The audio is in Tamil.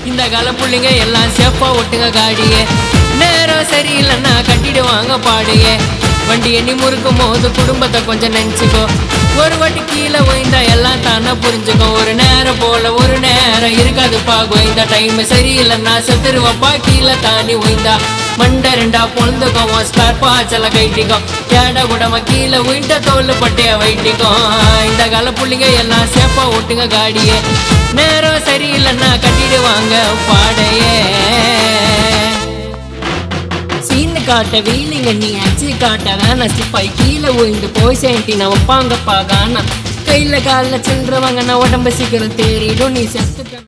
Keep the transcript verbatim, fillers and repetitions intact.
இந்த கால புள்ளிங்க எல்லாம் சேஃபா ஒட்டுங்க காடியே நேரம் சரியில்லைன்னா கட்டிடுவாங்க பாடியே வண்டி எண்ணி முறுக்கும் போது குடும்பத்தை கொஞ்சம் நினைச்சுக்கோ ஒரு வாட்டி கீழே ஓய்ந்தா எல்லாம் தானே புரிஞ்சுக்கோ ஒரு நேரம் போல ஒரு நேரம் இருக்காதுப்பா கோய்ந்தா டைம் சரியில்லைன்னா செத்துருவப்பா கீழே தாண்டி ஓய்ந்தா மண்டை ரெண்டா பொழுதுக்கும் ஸ்பேர் பாச்சல கைட்டிக்கும் ஏட கூடமா கீழே உயிட்ட தோல் பட்டைய வைட்டிக்கும் இந்த கால புள்ளிங்க எல்லாம் சேஃபா ஓட்டுங்க காடியே நேரம் சரியில்லைன்னா கட்டிடுவாங்க பாடையே சீனு காட்ட வீலிங்க நீ அச்சு காட்ட வேணா சிப்பாய் கீழே உயிந்து போய் சேண்டி நான் வைப்பாங்கப்பா காணா கையில காலில் செல்றவங்க நான் உடம்பு சீக்கிரம் தேறிடும் நீ செத்து